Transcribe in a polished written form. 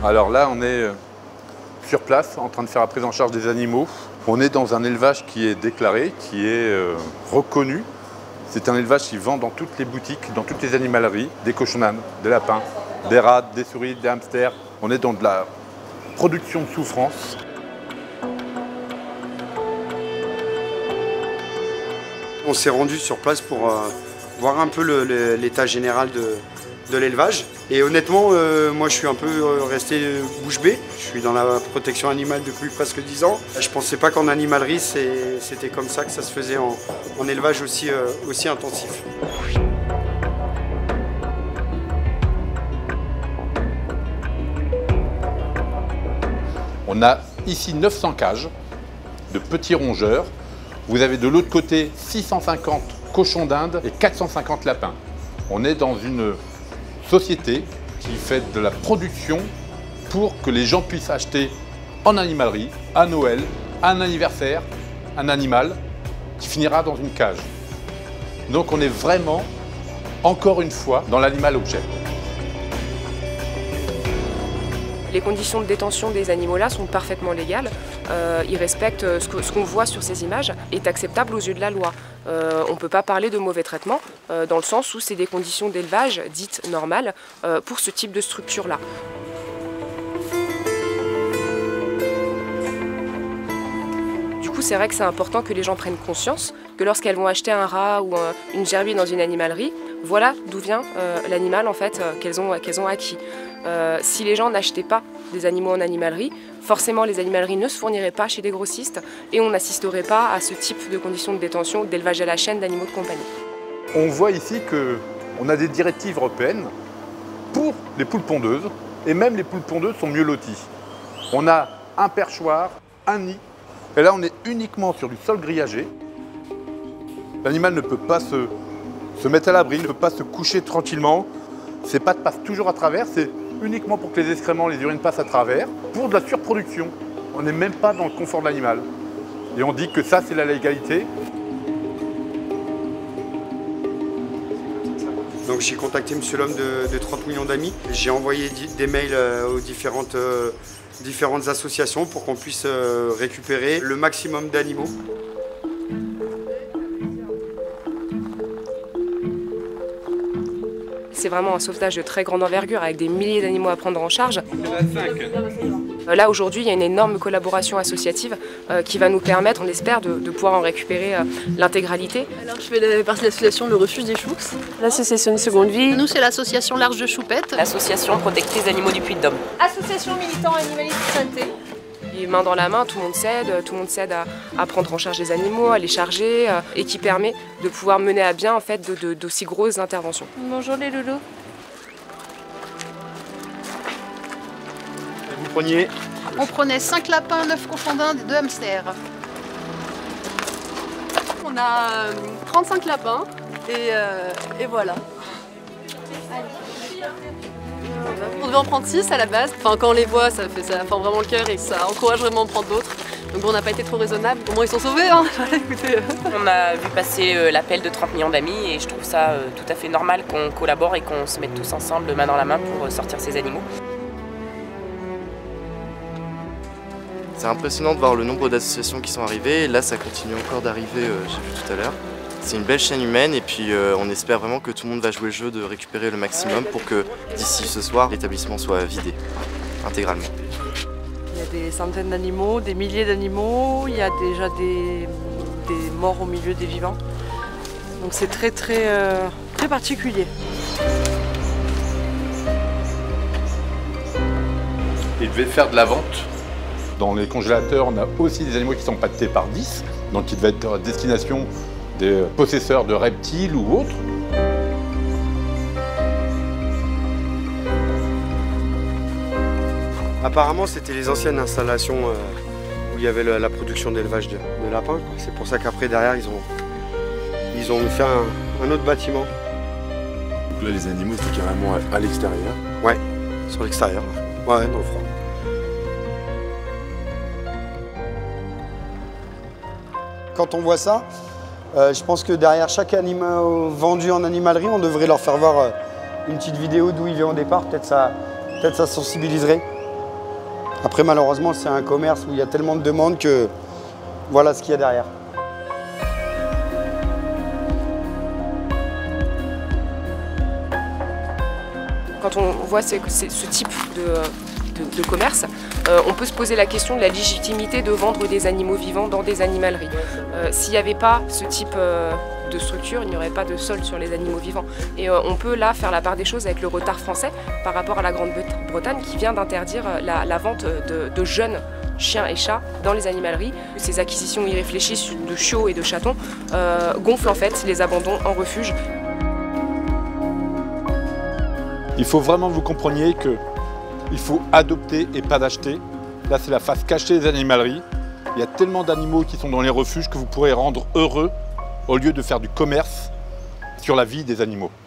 Alors là, on est sur place, en train de faire la prise en charge des animaux. On est dans un élevage qui est déclaré, qui est reconnu. C'est un élevage qui vend dans toutes les boutiques, dans toutes les animaleries, des cochons d'Inde, des lapins, des rats, des souris, des hamsters. On est dans de la production de souffrance. On s'est rendu sur place pour voir un peu l'état général de l'élevage. Et honnêtement, moi je suis un peu resté bouche bée. Je suis dans la protection animale depuis presque 10 ans. Je ne pensais pas qu'en animalerie, c'était comme ça que ça se faisait en élevage aussi intensif. On a ici 900 cages de petits rongeurs. Vous avez de l'autre côté 650 cochons d'Inde et 450 lapins. On est dans une société qui fait de la production pour que les gens puissent acheter en animalerie, à Noël, à un anniversaire, un animal qui finira dans une cage. Donc on est vraiment, encore une fois, dans l'animal objet. Les conditions de détention des animaux-là sont parfaitement légales. Ils respectent ce qu'on voit sur ces images est acceptable aux yeux de la loi. On ne peut pas parler de mauvais traitement dans le sens où c'est des conditions d'élevage dites normales pour ce type de structure-là. Du coup, c'est vrai que c'est important que les gens prennent conscience que lorsqu'elles vont acheter un rat ou une gerbille dans une animalerie, voilà d'où vient l'animal en fait, qu'elles ont acquis. Si les gens n'achetaient pas des animaux en animalerie, forcément les animaleries ne se fourniraient pas chez des grossistes et on n'assisterait pas à ce type de conditions de détention, d'élevage à la chaîne d'animaux de compagnie. On voit ici qu'on a des directives européennes pour les poules pondeuses et même les poules pondeuses sont mieux loties. On a un perchoir, un nid et là on est uniquement sur du sol grillagé. L'animal ne peut pas se mettre à l'abri, ne peut pas se coucher tranquillement. Ses pattes passent toujours à travers, c'est uniquement pour que les excréments, les urines passent à travers, pour de la surproduction. On n'est même pas dans le confort de l'animal. Et on dit que ça, c'est la légalité. Donc j'ai contacté Monsieur l'homme de 30 millions d'amis. J'ai envoyé des mails aux différentes associations pour qu'on puisse récupérer le maximum d'animaux. C'est vraiment un sauvetage de très grande envergure avec des milliers d'animaux à prendre en charge. Là aujourd'hui il y a une énorme collaboration associative qui va nous permettre, on espère, de pouvoir en récupérer l'intégralité. Alors je fais partie de l'association Le Refuge des Choux. L'association de Seconde Vie. Nous c'est l'association L'Arche de Choupette. L'association protectrice d'animaux du Puy-de-Dôme. Association militant animaliste santé. Et main dans la main, tout le monde s'aide à prendre en charge les animaux, à les charger, et qui permet de pouvoir mener à bien en fait, d'aussi grosses interventions. Bonjour les loulous. Vous preniez? On prenait 5 lapins, 9 cochons d'Inde et 2 hamsters. On a 35 lapins et voilà. On devait en prendre 6 à la base. Enfin, quand on les voit, ça forme vraiment le cœur et ça encourage vraiment à prendre d'autres. Donc bon, on n'a pas été trop raisonnable. Au moins ils sont sauvés. Hein. Écoutez, On a vu passer l'appel de 30 millions d'amis et je trouve ça tout à fait normal qu'on collabore et qu'on se mette tous ensemble main dans la main pour sortir ces animaux. C'est impressionnant de voir le nombre d'associations qui sont arrivées. Et là, ça continue encore d'arriver, j'ai vu tout à l'heure. C'est une belle chaîne humaine et puis on espère vraiment que tout le monde va jouer le jeu de récupérer le maximum pour que d'ici ce soir, l'établissement soit vidé intégralement. Il y a des centaines d'animaux, des milliers d'animaux, il y a déjà des morts au milieu des vivants. Donc c'est très particulier. Ils devaient faire de la vente. Dans les congélateurs, on a aussi des animaux qui sont paquetés par 10, donc qui devaient être à destination des possesseurs de reptiles ou autres. Apparemment, c'était les anciennes installations où il y avait la production d'élevage de lapins. C'est pour ça qu'après, derrière, ils ont fait un autre bâtiment. Donc là, les animaux, c'était carrément à l'extérieur? Ouais, sur l'extérieur. Ouais, dans le froid. Quand on voit ça, je pense que derrière chaque animal vendu en animalerie, on devrait leur faire voir une petite vidéo d'où il vient au départ. Peut-être ça sensibiliserait. Après, malheureusement, c'est un commerce où il y a tellement de demandes que voilà ce qu'il y a derrière. Quand on voit ce type de commerce, on peut se poser la question de la légitimité de vendre des animaux vivants dans des animaleries. S'il n'y avait pas ce type de structure, il n'y aurait pas de solde sur les animaux vivants. Et on peut là faire la part des choses avec le retard français par rapport à la Grande-Bretagne qui vient d'interdire la vente de jeunes chiens et chats dans les animaleries. Ces acquisitions irréfléchies de chiots et de chatons gonflent en fait les abandons en refuge. Il faut vraiment que vous compreniez qu'il faut adopter et pas d'acheter. Là, c'est la face cachée des animaleries. Il y a tellement d'animaux qui sont dans les refuges que vous pourrez rendre heureux au lieu de faire du commerce sur la vie des animaux.